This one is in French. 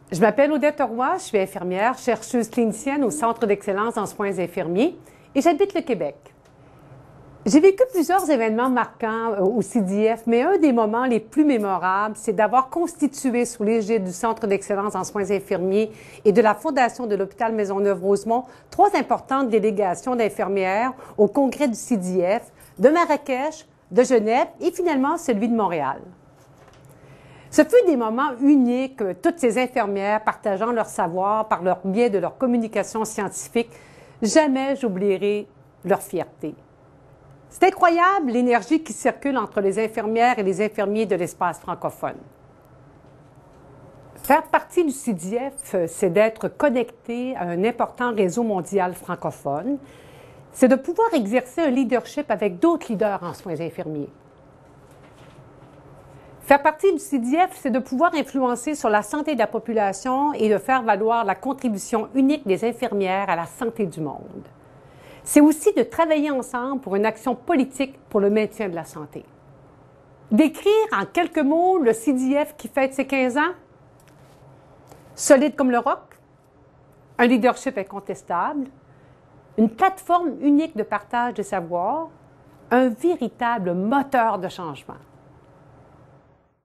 Je m'appelle Odette Roy, je suis infirmière, chercheuse clinicienne au Centre d'excellence en soins infirmiers et j'habite le Québec. J'ai vécu plusieurs événements marquants au CDF, mais un des moments les plus mémorables, c'est d'avoir constitué sous l'égide du Centre d'excellence en soins infirmiers et de la Fondation de l'hôpital Maisonneuve-Rosemont 3 importantes délégations d'infirmières au congrès du CDF, de Marrakech, de Genève et finalement celui de Montréal. Ce fut des moments uniques, toutes ces infirmières partageant leur savoir par leur biais de leur communication scientifique. Jamais j'oublierai leur fierté. C'est incroyable l'énergie qui circule entre les infirmières et les infirmiers de l'espace francophone. Faire partie du CDF, c'est d'être connecté à un important réseau mondial francophone. C'est de pouvoir exercer un leadership avec d'autres leaders en soins infirmiers. Faire partie du CDF, c'est de pouvoir influencer sur la santé de la population et de faire valoir la contribution unique des infirmières à la santé du monde. C'est aussi de travailler ensemble pour une action politique pour le maintien de la santé. Décrire en quelques mots le CDF qui fête ses 15 ans? Solide comme le roc, un leadership incontestable, une plateforme unique de partage de savoir, un véritable moteur de changement.